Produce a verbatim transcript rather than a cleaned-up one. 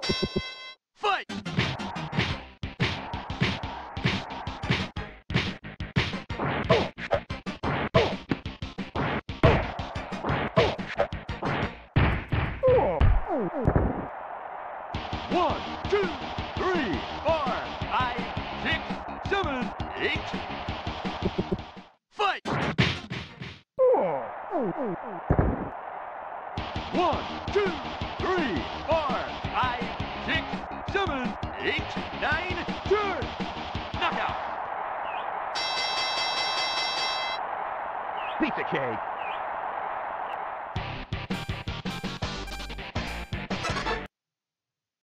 Fight! One, two, three, four, five, six, seven, eight. Fight! One, two, three, four, five, six, seven, eight, nine, ten. Knockout! Pizza cake.